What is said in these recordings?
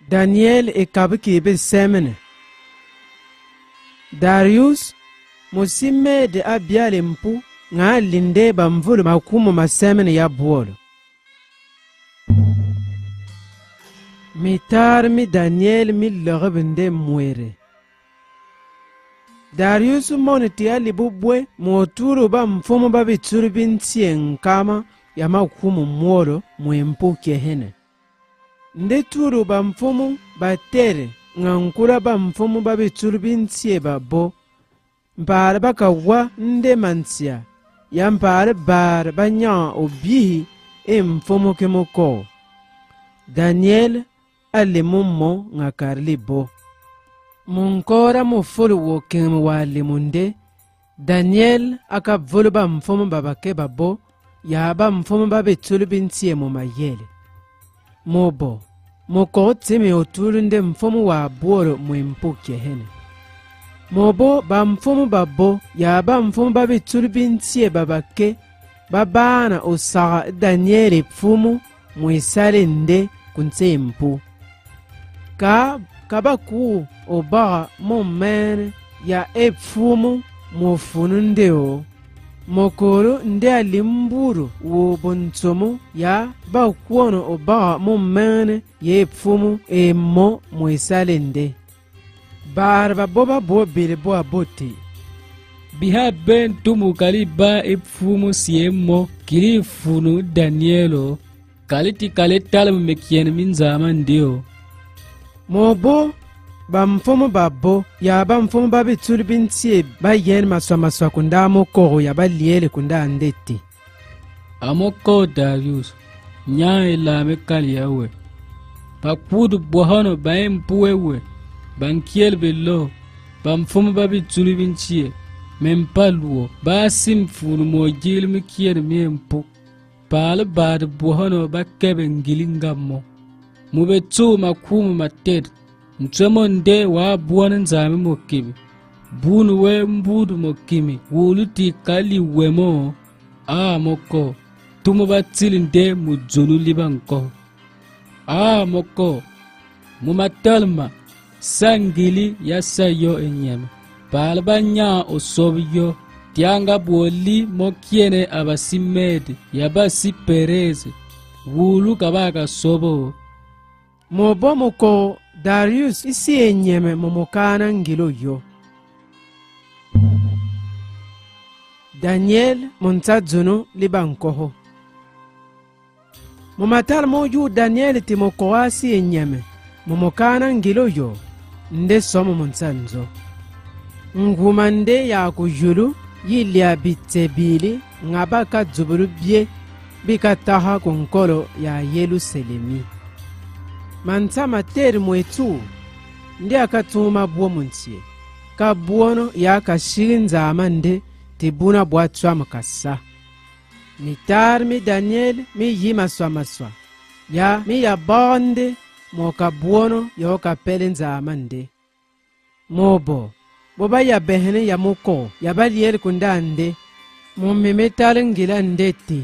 Daniel e kabiki be semene. Darius musime de abiale mpu nga linde bamvulu makumu masemene ya buolo. Mitar mi Daniel mi lorabende mwere. Darius moniti alibubwe mwoturu ba mfumu babitsuru bintie nkama ya makumu mworo mwempu kehene. Nde turu ba mfumu batere ngankura ba mfumu babitsuru bintie babo mpare bakawa nde mansia ya mpare bar banya obihi mfumu kemuko. Daniel alimummo ngakarli bo. Munkora mufulu wokem wali munde. Daniel akavulu ba mfumu babake babo ya ba mfumu babitsulu bintie mu mayele. Mobo moko timi otulu nde mfumu wa buoro mwempuke hene. Mobo ba mfumu babo ya ba mfumu babitsulu bintie babake babana osaga Daniel pfumu mwisale nde kunse mpu. Kabaku obaga momene ya epfumu mofunu ndeo. Mokoro nde alimburu wobontomo ya bakuono obaga momene ya epfumu mo mwisale nde. Barba boba bo bile bo abote. Biha ben tumu kaliba epfumu siemo kili funu Danielo. Kaliti kaletal mekien min zaman dio. Mobo ba mfumu babo ya ba mfumu babitsulu bintie ba yen maswa kunda moko ya ba liele kunda ndeti. Amoko Darius nya elame kaliawe. Pakudu bohano ba empuwewe. Bankiel belo ba mfumu babitsulu bintie mempaluo ba simfunu mojil mikien miempu. Pal bad bohano ba kebe ngilingamo. Mubetu makumu mated. Mchemonde wa buwana nzame mokimi. Bunu we mbudu mokimi. Wuluti kali wemo. Moko. Tumu batili nde mujunu libanko. Moko. Mumatalma. Sangili yasa yo enyeme. Pal banya osobi yo. Tianga buoli mokiene abasimede yabasi pereze wulu kabaka sobo. Mobo moko Darius isi enyeme momokana ngilo yo. Daniel montazuno libankoho. Momatal moju Daniel timokowasi enyeme momokana ngilo yo nde somo montanzo. Ngumande ya kujulu yilia bitebili ngabaka zuburu bie bikataha kunkolo ya Yerusalemi. Manta materi mwetu ndi akatuma buo muntie. Ka buono ya kashirinza amande tibuna buatwa makasa. Mitar mi Daniel mi yima maswa. Ya mi ya bande moka buono ya okapelenza amande. Mobo. Boba ya behene ya moko ya baliel kundande mumemetale ngila ndeti.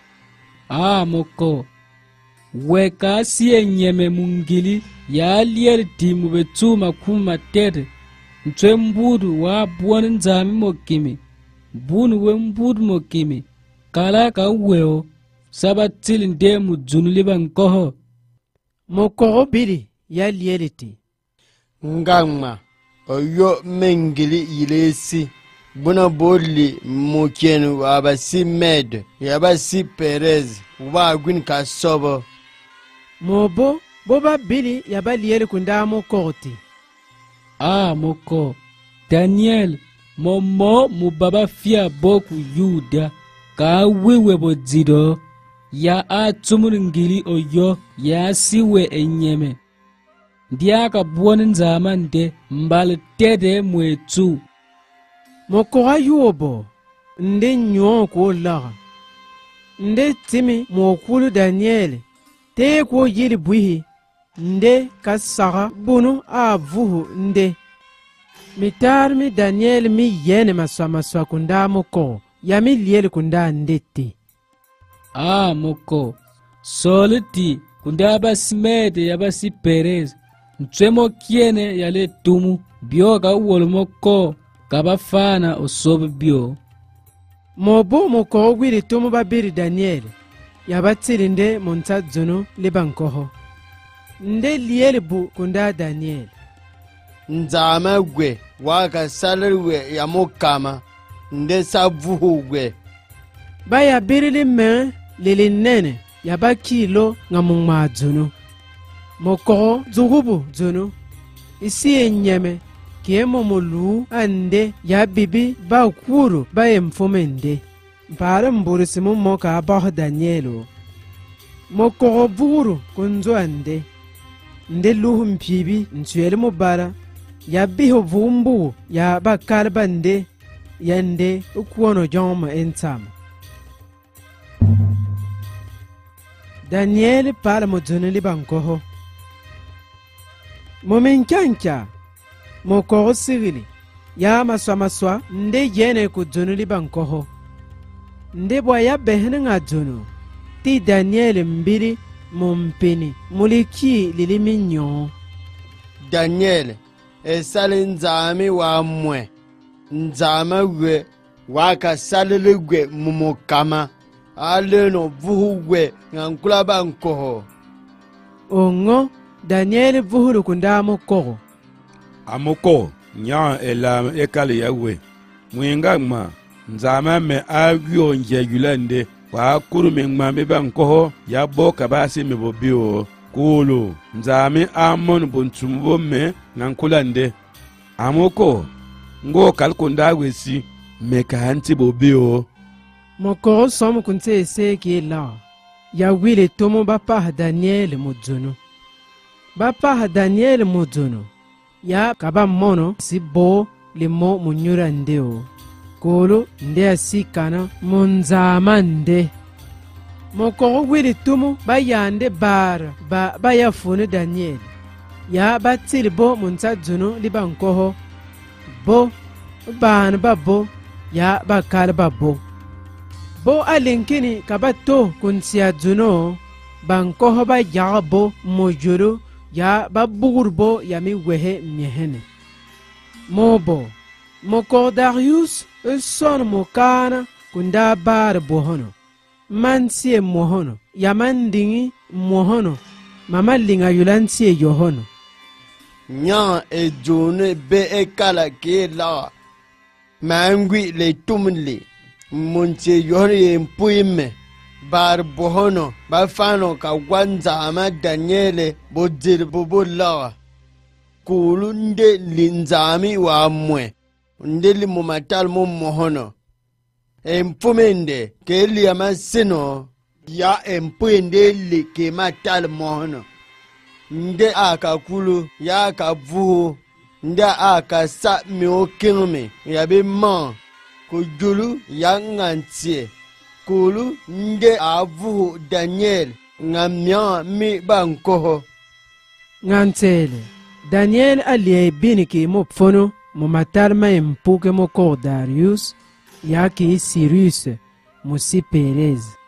Moko weka siye nyeme mungili ya liel timu betuma kuma tere ntwe mbudu wa buwana nzami mokimi bunu we mbudu mokimi kala ka weo sabatili nde mujunu liba nkoho. Moko bili ya lieliti ngangma oyo mengili yilesi buna boli mokien wabasi med yabasi perez wagwin kasobo. Mobo boba bili yabaliele kunda mokoti. Moko Daniel momo mubaba fia boku yuda ka wiwe bodzido ya atumungili oyo ya siwe enyeme. Ndiaka buwana nzama nde mbale tede mwetu. Mokoga yuobo nde nyon ko laga. Nde timi mokulu Daniel te ko yili buhi nde kasaga bunu avuhu nde. Mitar mi Daniel mi yene maswa kunda moko ya mi liele kunda ndeti. Moko soliti kunda abasi mede yabasi perez ntwe mo kiene yale tumu bio ka wol mo ko ka ba fana o sob bio mobo moko wiri tumu babiri Daniel yabatsirinde monta dzono libankoho nde lieli bu kunda Daniel nzama gwe waka salirwe ya mukama nde savuhu gwe baya birili me lili nene yaba kilo ngamungma dzono moko zugubu dzono isi enyeme kiemo molu ande ya bibi ba kuru ba emfomende mpare mburisimu moka abaho Danielo moko buru kunzo ande nde luhu mpibi ntueli mubara ya biho vumbu ya bakalba nde yande ukuono joma entama Daniel pala modzoneli bankoho momenkanka moko sigili ya maswa nde yene ku dzoneli bankoho nde bwa ya behene nga dzono ti Daniel mbiri mompeni muliki lilimi nyo Daniel esali nzami wa mwe nzama gwe waka salili gwe mumukama aleno vuhu gwe ngankula bankoho ongo Daniel vuhuru kunda mokoro amoko nya elam ekali yawe mwinga ma nzama me agyo njegulande wa kurume ngmambe bankoho ya boka basi mebobio kulu nzami amon buntumbo me nankulande amoko ngo kalkunda wesi me kanti bobio mokoro somu kunte eseki la ya wile tomo bapa Daniel modzono bapa Daniel modzono ya kaba mono si bo limo munyura ndeo kolo nde asikana monzama nde moko wili tumu bayande bara ba ya fune Daniel ya batili bo munta dzuno libankoho bo ban babo ya bakal babo bo alinkini kabato kunsia dzuno bankoho ba yabo mojoro ya baburbo ya mi wehe miehene mobo moko Darius son mokana kunda bar bohono mansie mohono ya mandingi mohono mama linga yulansie yohono nya ejone be ekala ke la mangwi le tumli munche yohri empuime bar bohono bafano ka wanzama Daniele bodir bobola kulu nde linzami wa mwe nde limumatal mohono empumende ke liamasino ya empuyende li ke matal mohono nde aka kulu ya aka vuhu nde aka sa mi okingme ya be man ko julu ya ngantie kulu nde avuhu Daniel ngamya mi bankoho ngantele Daniel alie biniki mopfono momatarma empuke moko Darius yaki Cyrus musi Perez